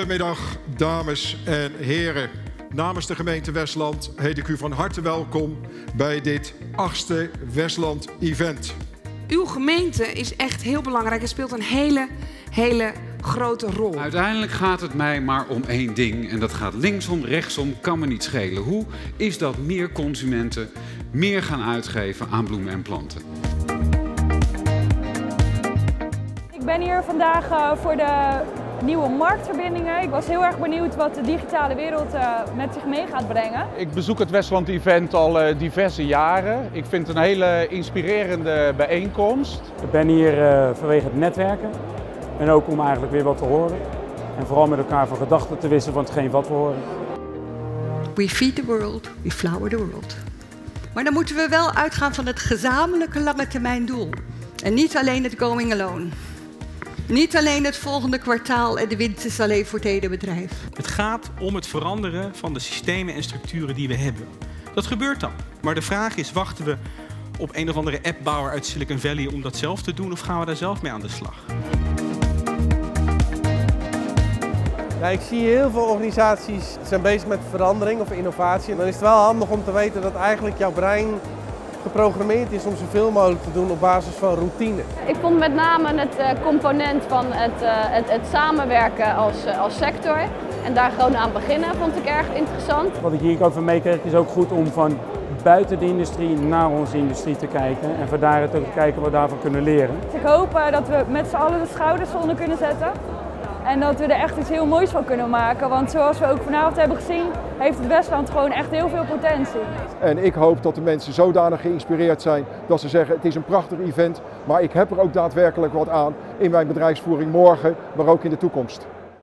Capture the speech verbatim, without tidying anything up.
Goedemiddag, dames en heren. Namens de gemeente Westland heet ik u van harte welkom bij dit achtste Westland Event. Uw gemeente is echt heel belangrijk en speelt een hele, hele grote rol. Uiteindelijk gaat het mij maar om één ding en dat gaat linksom, rechtsom, kan me niet schelen. Hoe is dat meer consumenten meer gaan uitgeven aan bloemen en planten? Ik ben hier vandaag uh, voor de nieuwe marktverbindingen. Ik was heel erg benieuwd wat de digitale wereld uh, met zich mee gaat brengen. Ik bezoek het Westland Event al uh, diverse jaren. Ik vind het een hele inspirerende bijeenkomst. Ik ben hier uh, vanwege het netwerken en ook om eigenlijk weer wat te horen. En vooral met elkaar van gedachten te wisselen van hetgeen wat we horen. We feed the world, we flower the world. Maar dan moeten we wel uitgaan van het gezamenlijke lange termijn doel. En niet alleen het going alone. Niet alleen het volgende kwartaal en de winst is alleen voor het hele bedrijf. Het gaat om het veranderen van de systemen en structuren die we hebben. Dat gebeurt dan. Maar de vraag is, wachten we op een of andere appbouwer uit Silicon Valley om dat zelf te doen of gaan we daar zelf mee aan de slag? Ja, ik zie heel veel organisaties zijn bezig met verandering of innovatie. En dan is het wel handig om te weten dat eigenlijk jouw brein geprogrammeerd is om zoveel mogelijk te doen op basis van routine. Ik vond met name het uh, component van het, uh, het, het samenwerken als, uh, als sector en daar gewoon aan beginnen vond ik erg interessant. Wat ik hier ook van meekreeg is ook goed om van buiten de industrie naar onze industrie te kijken en van daaruit ook te kijken wat we daarvan kunnen leren. Ik hoop uh, dat we met z'n allen de schouders onder kunnen zetten. En dat we er echt iets heel moois van kunnen maken. Want zoals we ook vanavond hebben gezien, heeft het Westland gewoon echt heel veel potentie. En ik hoop dat de mensen zodanig geïnspireerd zijn dat ze zeggen het is een prachtig event, maar ik heb er ook daadwerkelijk wat aan in mijn bedrijfsvoering morgen, maar ook in de toekomst.